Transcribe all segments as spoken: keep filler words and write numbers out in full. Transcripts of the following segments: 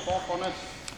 four corners.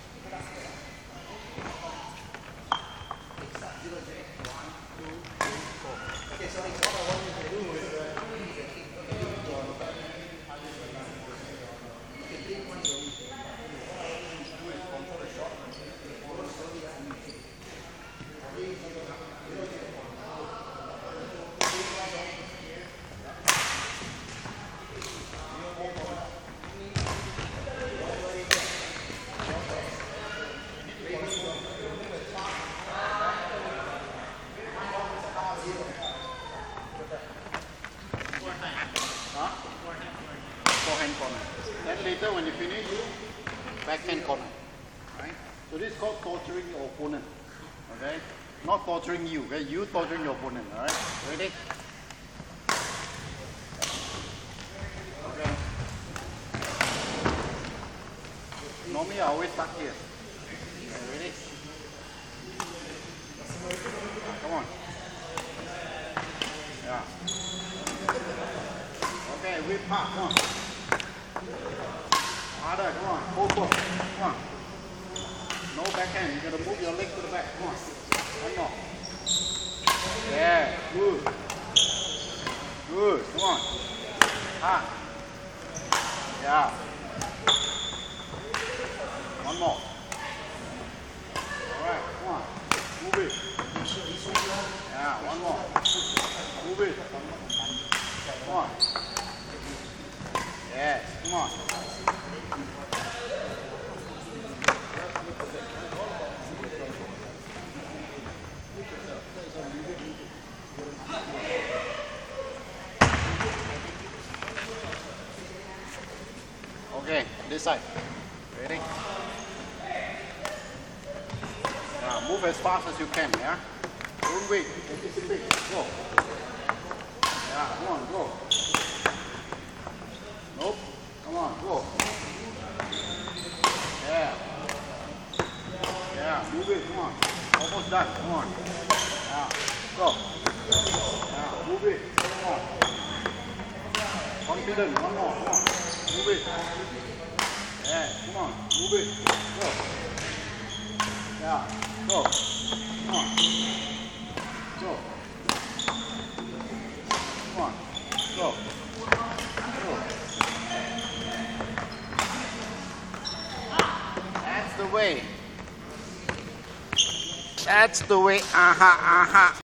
Huh? Forehand corner. Then later when you finish, backhand corner. Right? So this is called torturing your opponent. Okay? Not torturing you. Okay? You torturing your opponent. Alright? Ready? Okay. Normally I always start here. Okay, ready? Come on. Yeah. Okay, whip hard, come on. Harder, come on. Hold foot. Come on. No backhand. You gotta move your leg to the back. Come on. One more. Yeah, good. Good. Come on. Hard. Yeah. One more. Alright, come on. Move it. Yeah, one more. Move it. Come on. Yes, come on. Okay, this side. Ready? Now move as fast as you can, yeah? Don't wait. Anticipate. Go. Yeah, come on, go. Nope. Come on, go. Yeah. Yeah, move it, come on. Almost done, come on. Yeah, go. Yeah, move it, come on. Confident, one more, come on. Move it. Yeah, come on, move it. Go. Yeah, go. Come on. Go. Come on, go. Go. That's the way. That's the way. Aha, aha.